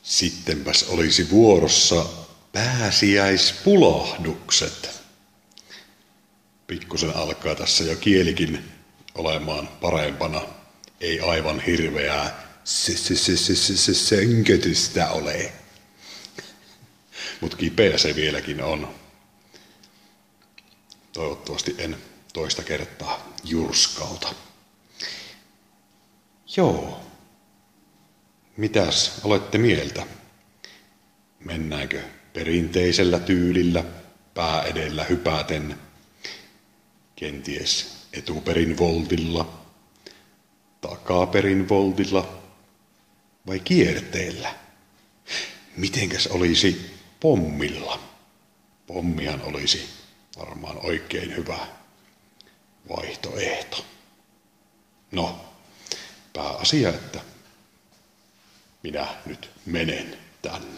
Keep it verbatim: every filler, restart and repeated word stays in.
Sittenpäs olisi vuorossa pääsiäispulahdukset. Pikkusen alkaa tässä jo kielikin olemaan parempana. Ei aivan hirveää sönkötystä ole. Mut kipeä se vieläkin on. Toivottavasti en toista kertaa jurskauta. Joo. Mitäs olette mieltä? Mennäänkö perinteisellä tyylillä pää edellä hypäten? Kenties etuperin voltilla, takaperin voltilla vai kierteellä? Mitenkäs olisi pommilla? Pommihan olisi varmaan oikein hyvä vaihtoehto. No, pääasia, että minä nyt menen tänne.